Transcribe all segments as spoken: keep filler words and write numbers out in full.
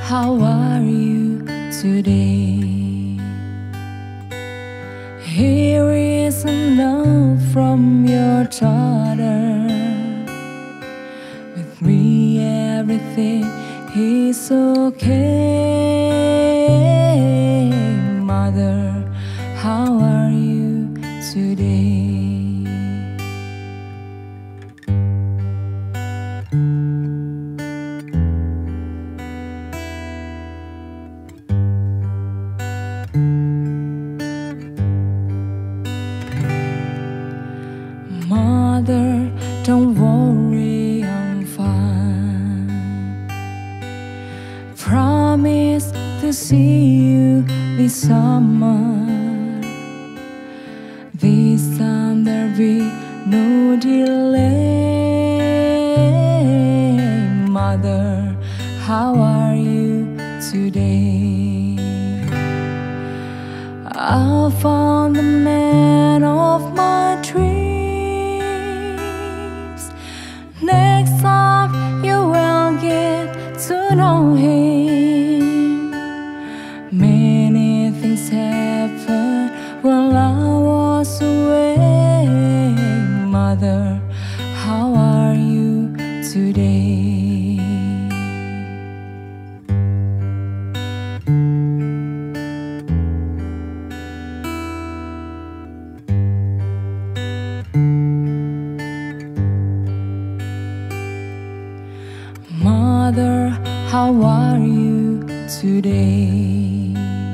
how are you today? Here is a note from your daughter. With me everything is okay. Mother, how are you today? Mother, don't worry, I'm fine. Promise to see you this summer. This time there'll be no delay. Mother, how are you today? I found the man of my dreams. Next time you will get to know him. Many things happened while I was away. Mother, how are you today? Mother, how are you today?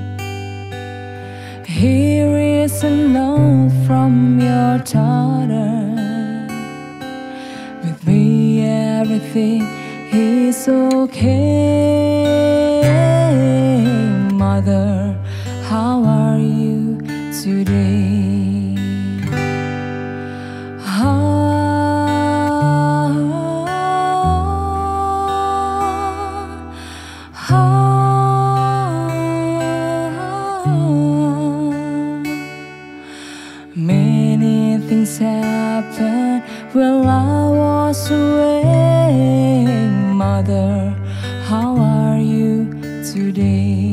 Here is a note from your daughter. With me everything is okay. Mother, how are you today? Many things happened while I was away. Mother, how are you today?